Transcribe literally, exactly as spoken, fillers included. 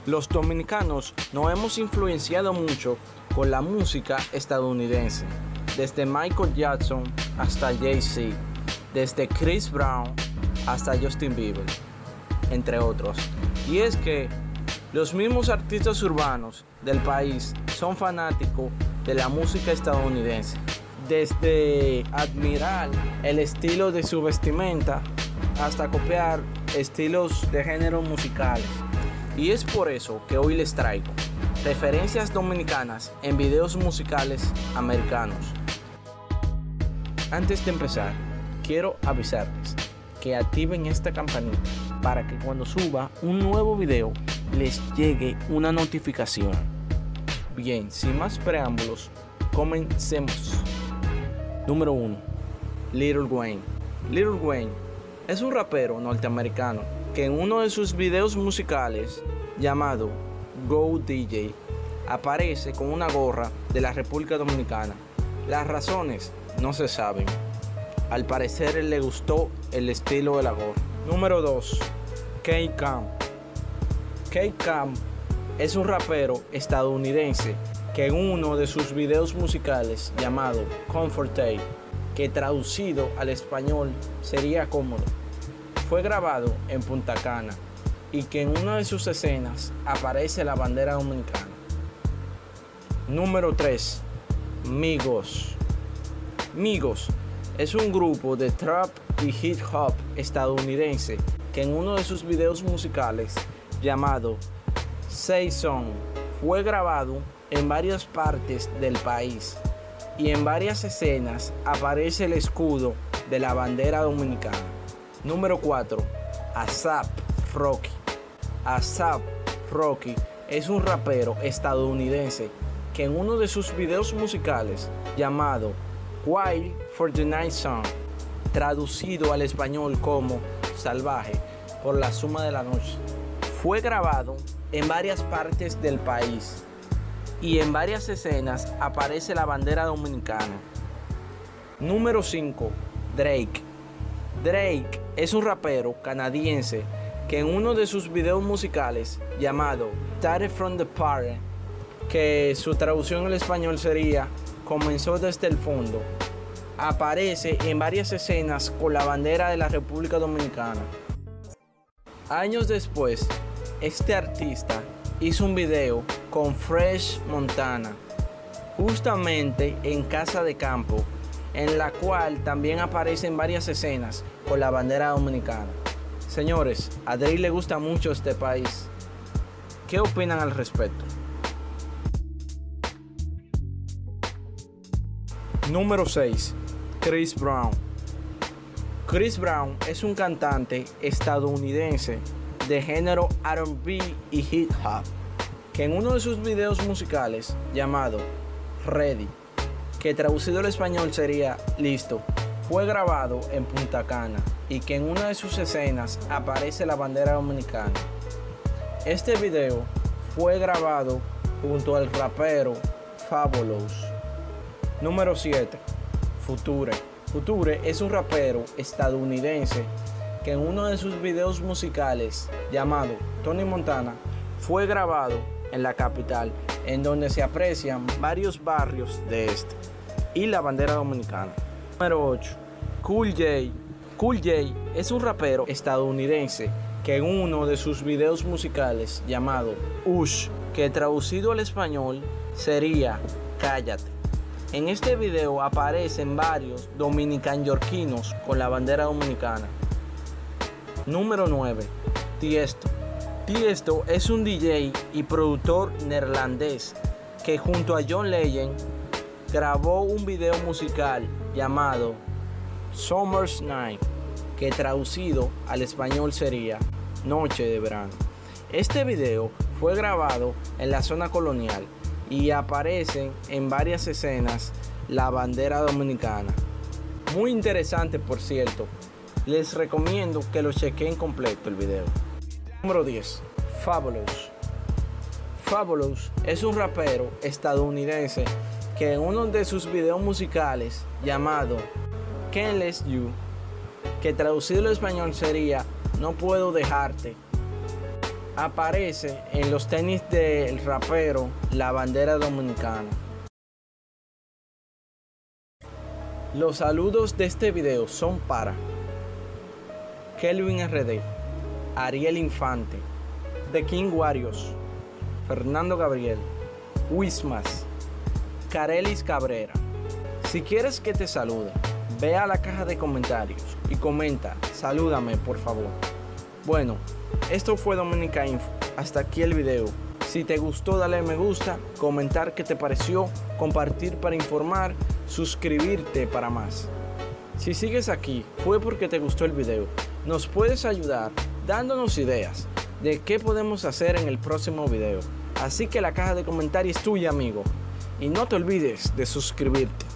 Los dominicanos nos hemos influenciado mucho con la música estadounidense, desde Michael Jackson hasta Jay-Z, desde Chris Brown hasta Justin Bieber, entre otros. Y es que los mismos artistas urbanos del país son fanáticos de la música estadounidense, desde admirar el estilo de su vestimenta hasta copiar estilos de géneros musicales. Y es por eso que hoy les traigo referencias dominicanas en videos musicales americanos. Antes de empezar, quiero avisarles que activen esta campanita para que cuando suba un nuevo video les llegue una notificación. Bien, sin más preámbulos, comencemos. Número uno. Lil Wayne. Lil Wayne es un rapero norteamericano que en uno de sus videos musicales llamado Go D J aparece con una gorra de la República Dominicana. Las razones no se saben. Al parecer le gustó el estilo de la gorra. Número dos. K-Camp. K-Camp es un rapero estadounidense que en uno de sus videos musicales llamado Comfortable, que traducido al español sería cómodo, fue grabado en Punta Cana y que en una de sus escenas aparece la bandera dominicana. Número tres. Migos. Migos es un grupo de trap y hip hop estadounidense que en uno de sus videos musicales llamado Say Song fue grabado en varias partes del país y en varias escenas aparece el escudo de la bandera dominicana. Número cuatro. A$ap Rocky. A$ap Rocky es un rapero estadounidense que en uno de sus videos musicales llamado Wild for the Night Song, traducido al español como Salvaje por la suma de la noche, fue grabado en varias partes del país y en varias escenas aparece la bandera dominicana. Número cinco. Drake. Drake es un rapero canadiense que en uno de sus videos musicales llamado Started from the Party, que su traducción al español sería Comenzó desde el fondo, aparece en varias escenas con la bandera de la República Dominicana. Años después, este artista hizo un video con Fresh Montana, justamente en Casa de Campo, en la cual también aparecen varias escenas con la bandera dominicana. Señores, a Drake le gusta mucho este país. ¿Qué opinan al respecto? Número seis. Chris Brown. Chris Brown es un cantante estadounidense de género R and B y hip hop, que en uno de sus videos musicales llamado Ready, que traducido al español sería Listo, fue grabado en Punta Cana y que en una de sus escenas aparece la bandera dominicana. Este video fue grabado junto al rapero Fabolous. Número siete. Future. Future es un rapero estadounidense que en uno de sus videos musicales llamado Tony Montana fue grabado en la capital, en donde se aprecian varios barrios de este y la bandera dominicana. Número ocho. Cool J. Cool J es un rapero estadounidense que en uno de sus videos musicales llamado Ush, que traducido al español sería Cállate. En este video aparecen varios dominican-yorquinos con la bandera dominicana. Número nueve. Tiesto. Tiesto es un D J y productor neerlandés que junto a John Legend grabó un video musical llamado Summer's Night, que traducido al español sería Noche de Verano. Este video fue grabado en la zona colonial y aparecen en varias escenas la bandera dominicana. Muy interesante, por cierto. Les recomiendo que lo chequen completo el video. Número diez. Fabolous. Fabolous es un rapero estadounidense que en uno de sus videos musicales llamado Can't Let You, que traducido al español sería No puedo dejarte, aparece en los tenis del rapero la bandera dominicana. Los saludos de este video son para Kelvin R D, Ariel Infante, The King Warriors, Fernando Gabriel, Wismas, Carelis Cabrera. Si quieres que te salude, ve a la caja de comentarios y comenta, salúdame por favor. Bueno, esto fue Dominica Info, hasta aquí el video. Si te gustó, dale me gusta, comentar qué te pareció, compartir para informar, suscribirte para más. Si sigues aquí, fue porque te gustó el video. Nos puedes ayudar dándonos ideas de qué podemos hacer en el próximo video. Así que la caja de comentarios es tuya, amigo. Y no te olvides de suscribirte.